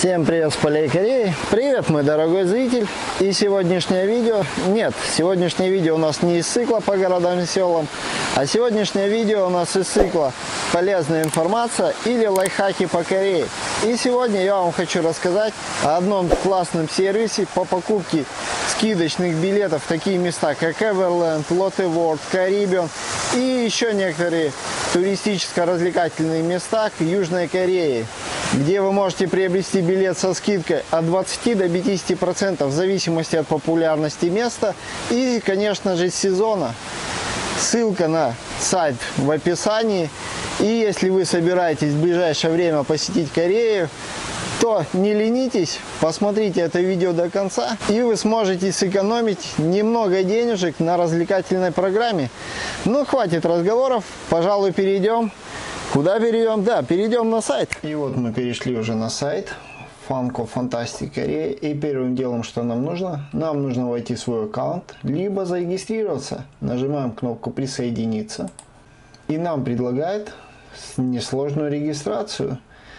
Всем привет с полей Кореи. Привет, мой дорогой зритель. И сегодняшнее видео, сегодняшнее видео у нас не из цикла по городам и селам, а сегодняшнее видео у нас из цикла полезная информация или лайфхаки по Корее. И сегодня я вам хочу рассказать о одном классном сервисе по покупке скидочных билетов в такие места, как Everland, Lotte World, Caribbean и еще некоторые туристическо-развлекательные места к Южной Корее, где вы можете приобрести билет со скидкой от 20 до 50% в зависимости от популярности места и, конечно же, сезона. Ссылка на сайт в описании. И если вы собираетесь в ближайшее время посетить Корею, то не ленитесь, посмотрите это видео до конца, и вы сможете сэкономить немного денежек на развлекательной программе. Ну, хватит разговоров, пожалуй, перейдем. Куда перейдем? Да, перейдем на сайт. И вот мы перешли уже на сайт Funko Fantastic Korea. И первым делом, что нам нужно войти в свой аккаунт, либо зарегистрироваться. Нажимаем кнопку «Присоединиться». И нам предлагает несложную регистрацию,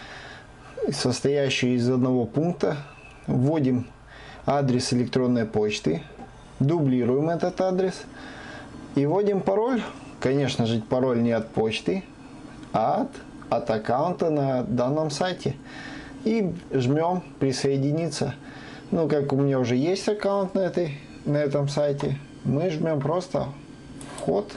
состоящую из одного пункта. Вводим адрес электронной почты, дублируем этот адрес и вводим пароль. Конечно же, пароль не от почты, а от аккаунта на данном сайте. И жмем «Присоединиться». Ну, как у меня уже есть аккаунт на этом сайте, мы жмем просто «Вход».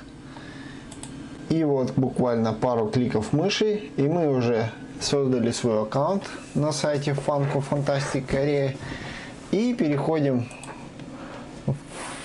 И вот буквально пару кликов мыши, и мы уже создали свой аккаунт на сайте Funko Fantastic Korea. И переходим в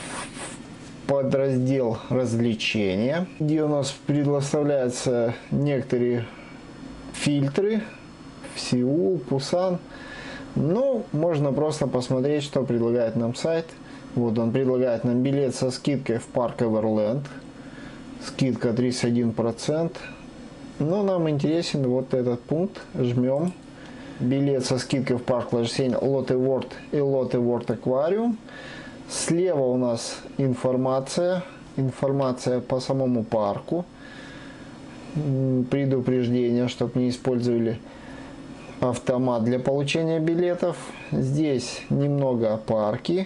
подраздел «Развлечения», где у нас предоставляются некоторые фильтры в Сеул, Пусан. Ну, можно просто посмотреть, что предлагает нам сайт. Вот он предлагает нам билет со скидкой в парк Everland. Скидка 31%. Но нам интересен вот этот пункт. Жмем. Билет со скидкой в парк Lotte World и Lotte World Aquarium. Слева у нас информация по самому парку. Предупреждение, чтобы не использовали автомат для получения билетов. Здесь немного о парке,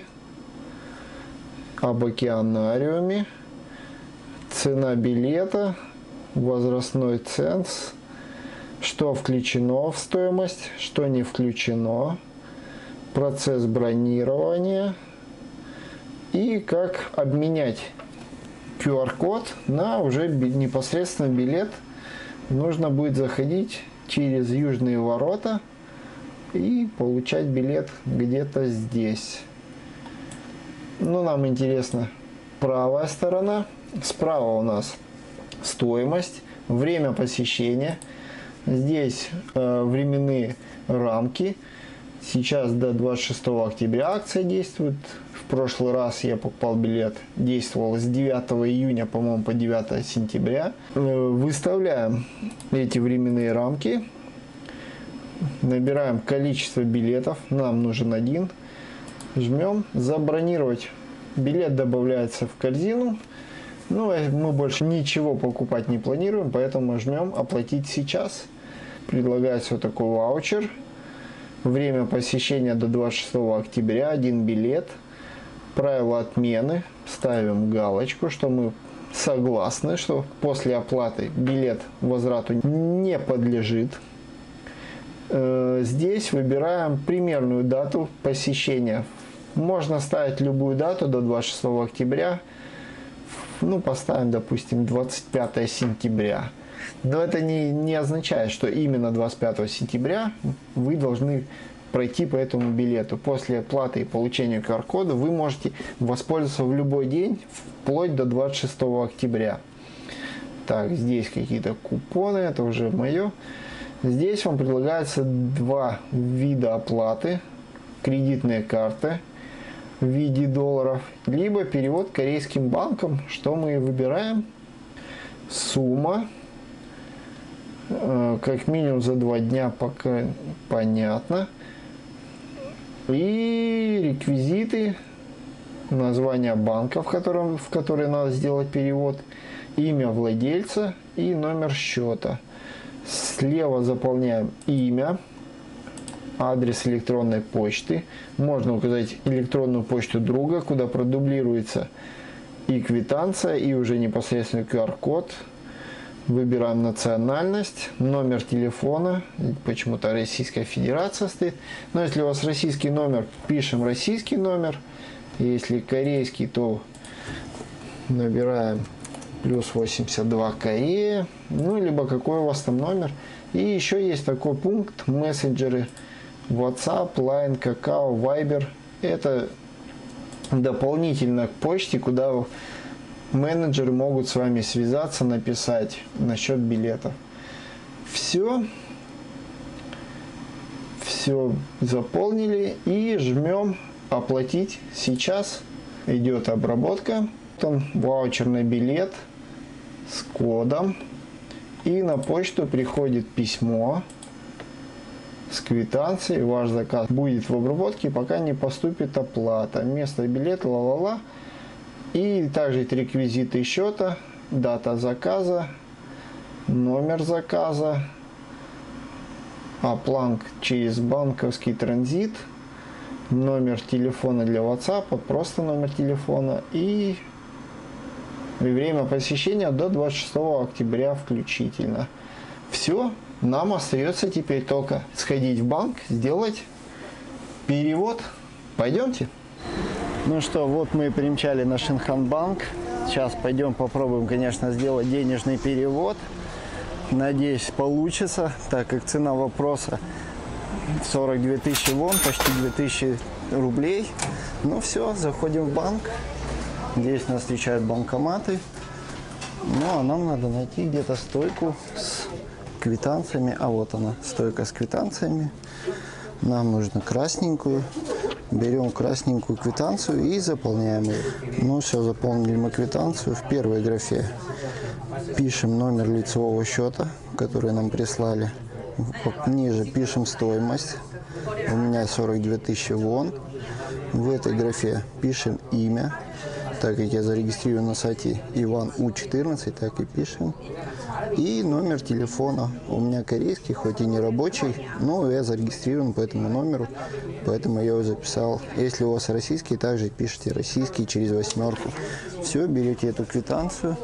об океанариуме. Цена билета, возрастной ценз, что включено в стоимость, что не включено, процесс бронирования и как обменять QR-код на уже непосредственно билет. Нужно будет заходить через южные ворота и получать билет где-то здесь. Ну, нам интересно правая сторона. Справа у нас стоимость, время посещения. Здесь временные рамки. Сейчас до 26 октября акция действует. В прошлый раз я покупал билет, действовал с 9 июня, по-моему, по 9 сентября. Выставляем эти временные рамки. Набираем количество билетов. Нам нужен один. Жмем «Забронировать». Билет добавляется в корзину. Ну, мы больше ничего покупать не планируем, поэтому жмем «Оплатить сейчас». Предлагается вот такой ваучер. Время посещения до 26 октября, один билет. Правила отмены. Ставим галочку, что мы согласны, что после оплаты билет возврату не подлежит. Здесь выбираем примерную дату посещения. Можно ставить любую дату до 26 октября. Ну, поставим, допустим, 25 сентября. Но это не означает, что именно 25 сентября вы должны пройти по этому билету. После оплаты и получения QR-кода вы можете воспользоваться в любой день, вплоть до 26 октября. Так, здесь какие-то купоны, это уже мое. Здесь вам предлагается два вида оплаты. Кредитные карты в виде долларов, либо перевод корейским банком, что мы выбираем. Сумма, как минимум за 2 дня, пока понятно. И реквизиты, название банка, в который надо сделать перевод, имя владельца и номер счета. Слева заполняем имя, адрес электронной почты. Можно указать электронную почту друга, куда продублируется и квитанция, и уже непосредственно QR-код. Выбираем национальность, номер телефона, почему-то Российская Федерация стоит. Но если у вас российский номер, пишем российский номер. Если корейский, то набираем плюс 82 Корея, ну либо какой у вас там номер. И еще есть такой пункт: мессенджеры WhatsApp, Line, Kakao, Viber. Это дополнительно к почте, куда менеджеры могут с вами связаться, написать насчет билета. Все заполнили и жмем оплатить. Сейчас идет обработка. Там ваучерный билет с кодом, и на почту приходит письмо с квитанцией. Ваш заказ будет в обработке, пока не поступит оплата. Место билета, ла-ла-ла. И также реквизиты счета, дата заказа, номер заказа, оплата через банковский транзит, номер телефона для WhatsApp, просто номер телефона, и время посещения до 26 октября включительно. Все, нам остается теперь только сходить в банк, сделать перевод. Пойдемте. Ну что, вот мы и примчали на Шинхан-банк. Сейчас пойдем попробуем, конечно, сделать денежный перевод. Надеюсь, получится, так как цена вопроса 42 тысячи вон, почти 2000 рублей. Ну все, заходим в банк. Здесь нас встречают банкоматы. Ну а нам надо найти где-то стойку с квитанциями. А вот она, стойка с квитанциями. Нам нужно красненькую. Берем красненькую квитанцию и заполняем ее. Ну все, заполнили мы квитанцию. В первой графе пишем номер лицевого счета, который нам прислали. Ниже пишем стоимость. У меня 42 тысячи вон. В этой графе пишем имя. Так как я зарегистрирован на сайте Иван У14, так и пишем. И номер телефона. У меня корейский, хоть и не рабочий, но я зарегистрирован по этому номеру, поэтому я его записал. Если у вас российский, также пишите российский через 8. Все, берете эту квитанцию,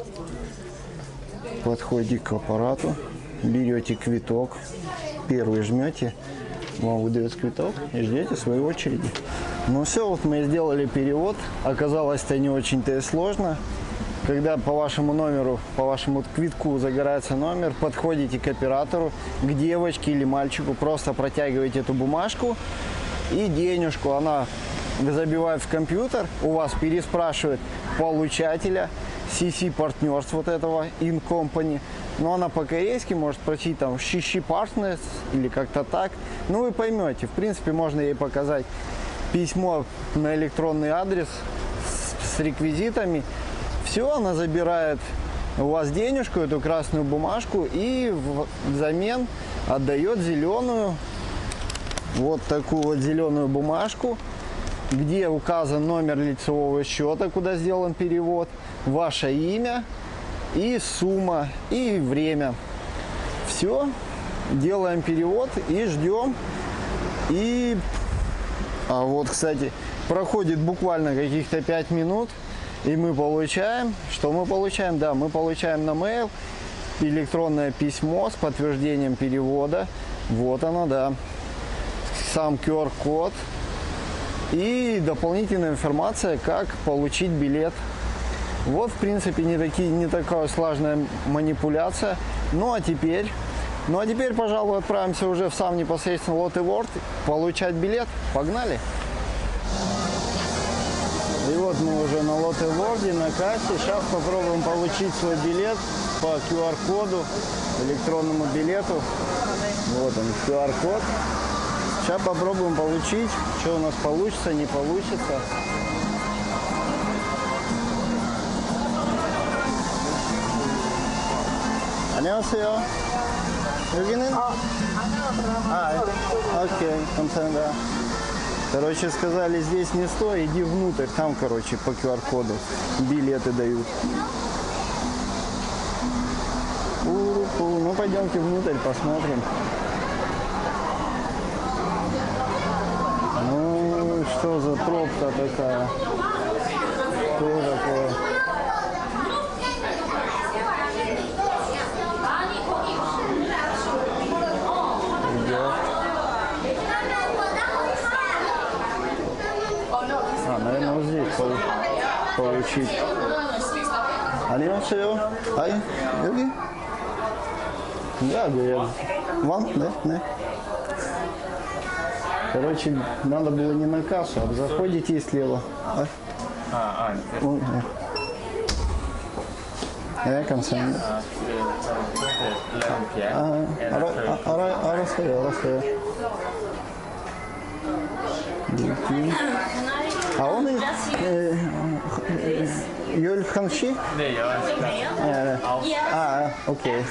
подходите к аппарату, берете квиток, первый жмете, вам выдается квиток и ждете своей очереди. Ну все, вот мы сделали перевод. Оказалось, это не очень-то и сложно. Когда по вашему номеру, по вашему квитку загорается номер, подходите к оператору, к девочке или мальчику, просто протягиваете эту бумажку и денежку. Она забивает в компьютер, у вас переспрашивает получателя, CC Partners вот этого in company. Но она по-корейски может просить там Shishi Partners или как-то так. Ну вы поймете, в принципе можно ей показать письмо на электронный адрес с реквизитами. Все, она забирает у вас денежку, эту красную бумажку, и взамен отдает зеленую, вот такую вот зеленую бумажку, где указан номер лицевого счета, куда сделан перевод, ваше имя и сумма, и время. Все, делаем перевод и ждем. А вот, кстати, проходит буквально каких-то 5 минут, и мы получаем, что мы получаем? Да, мы получаем на mail электронное письмо с подтверждением перевода. Вот оно, да. Сам QR-код и дополнительная информация, как получить билет. Вот, в принципе, не такая сложная манипуляция. Ну а теперь, пожалуй, отправимся уже в сам непосредственно Lotte World получать билет. Погнали! И вот мы уже на Lotte World, на кассе. Сейчас попробуем получить свой билет по QR-коду, электронному билету. Вот он, QR-код. Сейчас попробуем получить, что у нас получится, не получится. 안녕하세요. 여기는? Окей, 감사합니다. Короче, сказали, здесь не стой, иди внутрь, там, короче, по QR-коду билеты дают. Ну, пойдемте внутрь, посмотрим. Красота такая. Что такое? Наверное, вот здесь получить. 안녕하세요. 아이, 여기? Да, говорят. Вам? Да? Короче, надо было не на кассу, а заходите и слева. 감사합니다. 알았어요. А он Юль Ханши? 네, 11시까지. окей.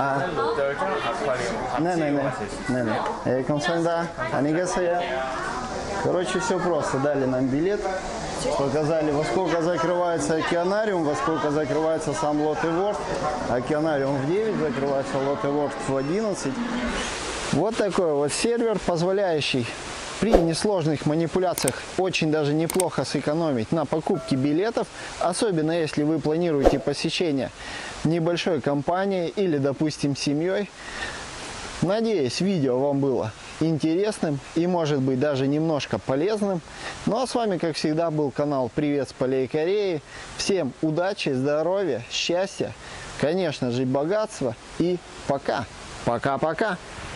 네네. 감사합니다. 안녕하세요. Короче, все просто. Дали нам билет, показали, во сколько закрывается океанариум, во сколько закрывается сам Lotte World. Океанариум в 9 закрывается, Lotte World в 11. Вот такой вот сервер, позволяющий при несложных манипуляциях очень даже неплохо сэкономить на покупке билетов, особенно если вы планируете посещение небольшой компании или, допустим, семьей. Надеюсь, видео вам было интересным и, может быть, даже немножко полезным. Ну а с вами, как всегда, был канал Привет с полей Кореи. Всем удачи, здоровья, счастья, конечно же, богатства и пока. Пока-пока.